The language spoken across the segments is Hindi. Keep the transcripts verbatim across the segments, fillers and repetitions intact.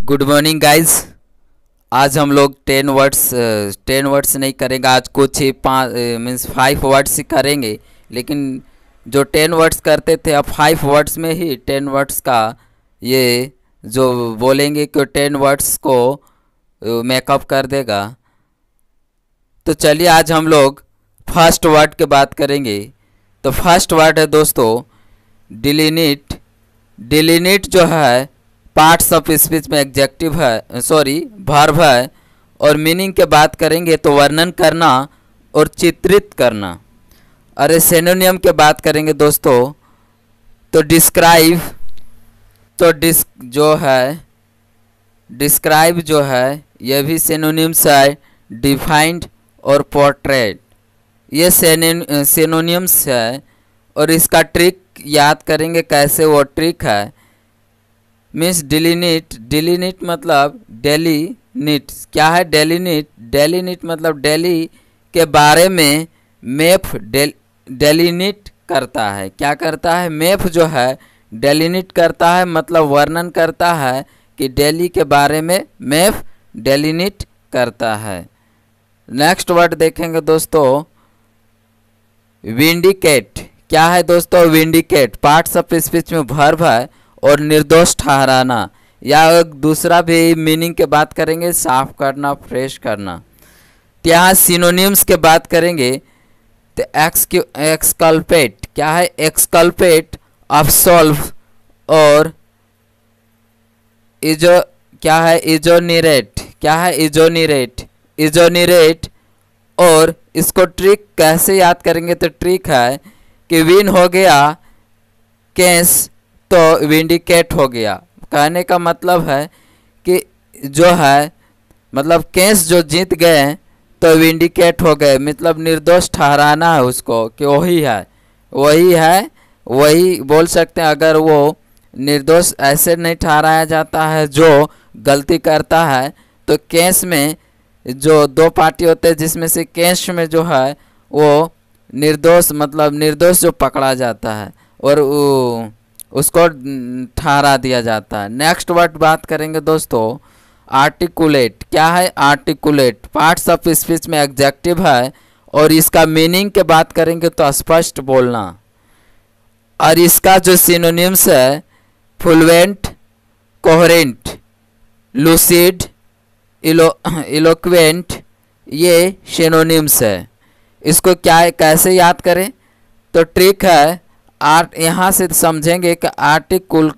Good morning guys. आज हम लोग टेन वर्ड्स टेन वर्ड्स नहीं करेंगे, आज कुछ ही पाँच मीन्स फाइव वर्ड्स ही करेंगे। लेकिन जो टेन वर्ड्स करते थे अब फाइव वर्ड्स में ही टेन वर्ड्स का ये जो बोलेंगे कि टेन वर्ड्स को मेकअप कर देगा। तो चलिए आज हम लोग फर्स्ट वर्ड की बात करेंगे। तो फर्स्ट वर्ड है दोस्तों डिलीनिट। डिलीनिट जो है पार्ट्स ऑफ स्पीच में एग्जेक्टिव है, सॉरी वर्ब है, और मीनिंग के बात करेंगे तो वर्णन करना और चित्रित करना। अरे सिनोनिम के बात करेंगे दोस्तों तो डिस्क्राइब, तो डिस जो है डिस्क्राइब जो है यह भी सिनोनिम्स है। डिफाइंड और पोर्ट्रेट ये सिनोनिम्स है। और इसका ट्रिक याद करेंगे कैसे, वो ट्रिक है मीन्स डिलीनिट। डिलीनिट मतलब डेलीनिट। क्या है डेलीनिट? डेलीनिट मतलब डेली के बारे में मैप डेलीनिट करता है। क्या करता है? मैप जो है डेलीनिट करता है, मतलब वर्णन करता है कि दिल्ली के बारे में मैप डेलीनिट करता है। नेक्स्ट वर्ड देखेंगे दोस्तों विंडिकेट। क्या है दोस्तों विंडिकेट? पार्ट्स ऑफ स्पीच में वर्ब है और निर्दोष ठहराना, या दूसरा भी मीनिंग के बात करेंगे साफ करना, फ्रेश करना। तो यहाँ सिनोनिम्स के बात करेंगे तो एक्सक्यू एक्सकल्पेट। क्या है? एक्सकल्पेट, अब्सॉल्व और इजो क्या है इजोनिरेट। क्या है इजोनिरेट? इजोनिरेट। और इसको ट्रिक कैसे याद करेंगे? तो ट्रिक है कि विन हो गया केस तो विंडिकेट हो गया। कहने का मतलब है कि जो है मतलब केस जो जीत गए तो विंडिकेट हो गए, मतलब निर्दोष ठहराना है उसको कि वही है वही है वही बोल सकते हैं। अगर वो निर्दोष ऐसे नहीं ठहराया जाता है जो गलती करता है, तो केस में जो दो पार्टी होते हैं जिसमें से केस में जो है वो निर्दोष मतलब निर्दोष जो पकड़ा जाता है और वो उसको ठहरा दिया जाता है। नेक्स्ट वर्ड बात करेंगे दोस्तों आर्टिकुलेट। क्या है आर्टिकुलेट? पार्ट्स ऑफ स्पीच में एग्जेक्टिव है और इसका मीनिंग के बात करेंगे तो स्पष्ट बोलना। और इसका जो सिनोनिम्स है फ्लुएंट, कोहेरेंट, लूसिड, इलो इलोक्वेंट, ये सिनोनिम्स है। इसको क्या है कैसे याद करें? तो ट्रिक है आर्ट यहाँ से समझेंगे कि आर्टिकुल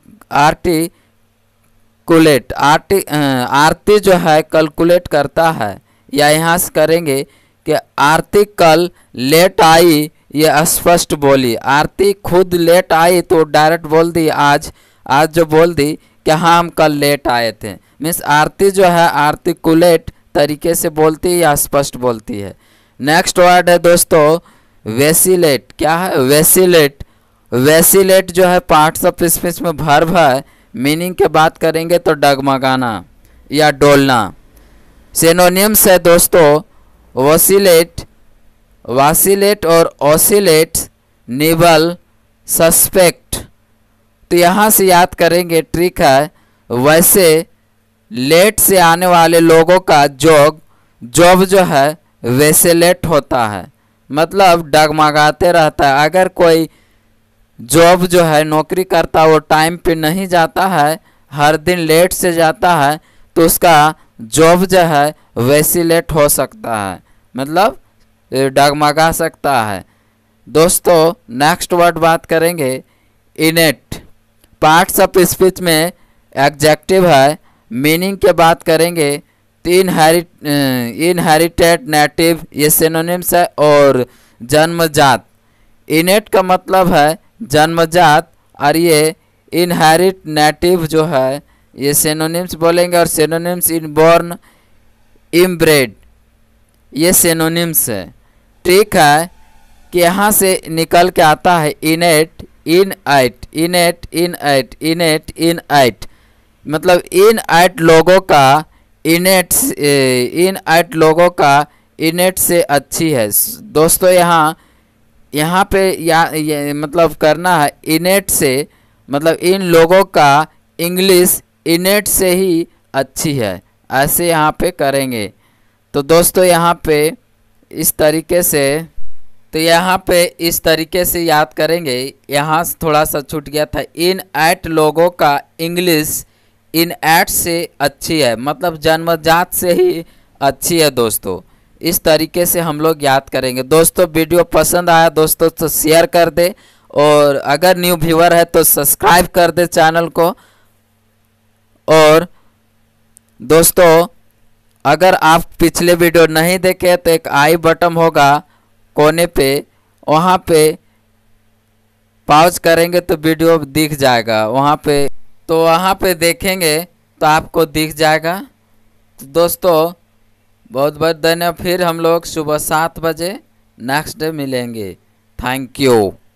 आर्टिकुलेट आर्टि आरती जो है कैलकुलेट करता है, या यहाँ से करेंगे कि आरती कल लेट आई, ये स्पष्ट बोली। आरती खुद लेट आई तो डायरेक्ट बोल दी आज आज जो बोल दी कि हाँ हम कल लेट आए थे। मीन्स आरती जो है आर्टिकुलेट तरीके से बोलती है या स्पष्ट बोलती है। नेक्स्ट वर्ड है दोस्तों वेसिलेट। क्या है वेसिलेट? वेसिलेट जो है पार्ट्स ऑफ स्पीच में वर्ब है। मीनिंग के बात करेंगे तो डगमगाना या डोलना। सिनोनिम्स है दोस्तों वोसिलेट, वासिलेट और ओसिलेट, निबल, सस्पेक्ट। तो यहाँ से याद करेंगे ट्रिक है वैसे लेट से आने वाले लोगों का जॉब जॉब जो है वेसिलेट होता है, मतलब डगमगाते रहता है। अगर कोई जॉब जो है नौकरी करता है वो टाइम पे नहीं जाता है, हर दिन लेट से जाता है, तो उसका जॉब जो है वेसिलेट हो सकता है, मतलब डगमगा सकता है। दोस्तों नेक्स्ट वर्ड बात करेंगे इनेट। पार्ट्स ऑफ स्पीच में एग्जेक्टिव है। मीनिंग के बात करेंगे तो इनहेरिट इनहेरिटेड, नेटिव, ये सिनोनिम्स है। और जन्मजात। इनेट का मतलब है जन्मजात और ये इनहेरिट नेटिव जो है ये सिनोनिम्स बोलेंगे। और सिनोनिम्स इनबॉर्न, इनब्रेड, ये सिनोनिम्स है। ठीक है कि यहाँ से निकल के आता है इनेट, इन आइट, इनेट, इन आइट, इनेट, इन आइट, मतलब इन आइट लोगों का इनेट इन आइट लोगों का इनेट से अच्छी है। दोस्तों यहाँ यहाँ पे या ये मतलब करना है इनेट से, मतलब इन लोगों का इंग्लिश इनेट से ही अच्छी है, ऐसे यहाँ पे करेंगे। तो दोस्तों यहाँ पे इस तरीके से, तो यहाँ पे इस तरीके से याद करेंगे। यहाँ से थोड़ा सा छूट गया था। इन एट लोगों का इंग्लिश इन एट से अच्छी है, मतलब जन्मजात से ही अच्छी है दोस्तों। इस तरीके से हम लोग याद करेंगे। दोस्तों वीडियो पसंद आया दोस्तों तो शेयर कर दे, और अगर न्यू व्यूअर है तो सब्सक्राइब कर दे चैनल को। और दोस्तों अगर आप पिछले वीडियो नहीं देखे तो एक आई बटन होगा कोने पे, वहाँ पे पॉज करेंगे तो वीडियो दिख जाएगा वहाँ पे, तो वहाँ पे देखेंगे तो आपको दिख जाएगा। तो दोस्तों बहुत बहुत धन्यवाद। फिर हम लोग सुबह सात बजे नेक्स्ट डे मिलेंगे। Thank you.